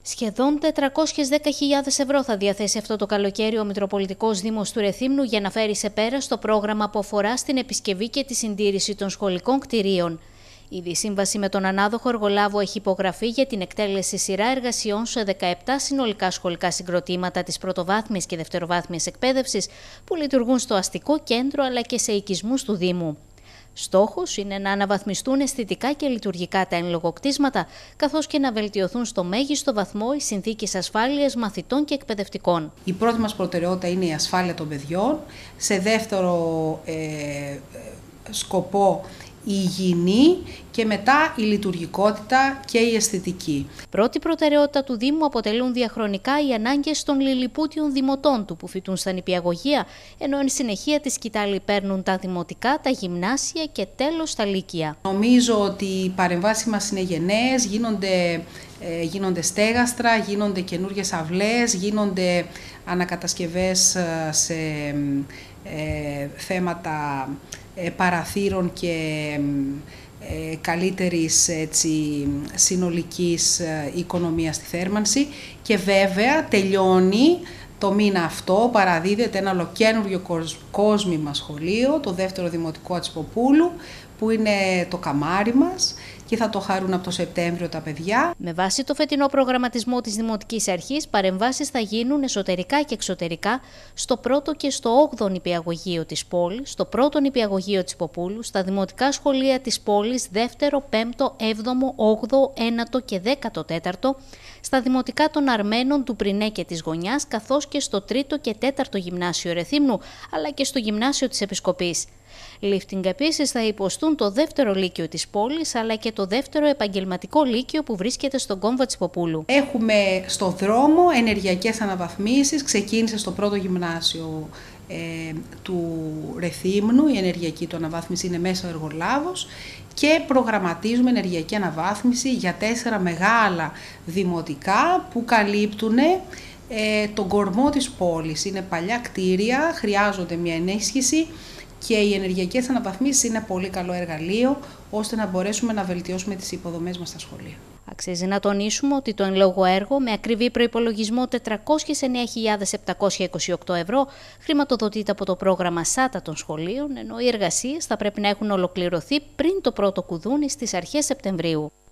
Σχεδόν 410.000 ευρώ θα διαθέσει αυτό το καλοκαίρι ο Μητροπολιτικός Δήμος του Ρεθύμνου για να φέρει σε πέρας το πρόγραμμα που αφορά στην επισκευή και τη συντήρηση των σχολικών κτηρίων. Ήδη η σύμβαση με τον ανάδοχο εργολάβο έχει υπογραφεί για την εκτέλεση σειρά εργασιών σε 17 συνολικά σχολικά συγκροτήματα της πρωτοβάθμιας και δευτεροβάθμιας εκπαίδευσης που λειτουργούν στο αστικό κέντρο αλλά και σε οικισμούς του Δήμου. Στόχος είναι να αναβαθμιστούν αισθητικά και λειτουργικά τα εν λόγω κτίσματα, καθώς και να βελτιωθούν στο μέγιστο βαθμό οι συνθήκες ασφάλειας μαθητών και εκπαιδευτικών. Η πρώτη μας προτεραιότητα είναι η ασφάλεια των παιδιών. Σε δεύτερο σκοπό η υγιεινή και μετά η λειτουργικότητα και η αισθητική. Πρώτη προτεραιότητα του Δήμου αποτελούν διαχρονικά οι ανάγκες των λιλιπούτιων δημοτών του που φοιτούν στα νηπιαγωγεία, ενώ εν συνεχεία τη σκητάλη παίρνουν τα δημοτικά, τα γυμνάσια και τέλος τα λύκεια. Νομίζω ότι οι παρεμβάσεις μας είναι γενναίες, γίνονται στέγαστρα, γίνονται καινούργιες αυλές, γίνονται ανακατασκευές σε θέματα παραθύρων και καλύτερης συνολικής οικονομίας στη θέρμανση και βέβαια τελειώνει το μήνα αυτό, παραδίδεται ένα ολοκαίνουργιο κόσμημα σχολείο, το δεύτερο δημοτικό της Ποπούλου, που είναι το καμάρι μας και θα το χαρούν από το Σεπτέμβριο τα παιδιά. Με βάση το φετινό προγραμματισμό της Δημοτικής Αρχής, παρεμβάσεις θα γίνουν εσωτερικά και εξωτερικά στο πρώτο και στο 8ο νηπιαγωγείο της πόλης, στο πρώτο νηπιαγωγείο της Ποπούλου, στα δημοτικά σχολεία της πόλης 2ο, 5ο, 7ο, 8ο, 9ο και 14ο, στα δημοτικά των Αρμένων του Πρινέ και της Γωνιάς, καθώς και στο 3ο και 4ο γυμνάσιο Ρεθύμνου, αλλά και στο γυμνάσιο της Επισκοπής. Λίφτινγκ επίσης θα υποστούν το δεύτερο λύκειο της πόλης, αλλά και το δεύτερο επαγγελματικό λύκειο που βρίσκεται στον κόμβο της Ποπούλου. Έχουμε στο δρόμο ενεργειακές αναβαθμίσεις, ξεκίνησε στο πρώτο γυμνάσιο του Ρεθύμνου, η ενεργειακή του αναβάθμιση είναι μέσα ο εργολάβος και προγραμματίζουμε ενεργειακή αναβάθμιση για 4 μεγάλα δημοτικά που καλύπτουν τον κορμό της πόλης. Είναι παλιά κτίρια, χρειάζονται μια ενίσχυση και οι ενεργειακές αναβαθμίσεις είναι πολύ καλό εργαλείο ώστε να μπορέσουμε να βελτιώσουμε τις υποδομές μας στα σχολεία. Αξίζει να τονίσουμε ότι το εν λόγω έργο με ακριβή προϋπολογισμό 409.728 ευρώ χρηματοδοτείται από το πρόγραμμα ΣΑΤΑ των σχολείων, ενώ οι εργασίες θα πρέπει να έχουν ολοκληρωθεί πριν το πρώτο κουδούνι στις αρχές Σεπτεμβρίου.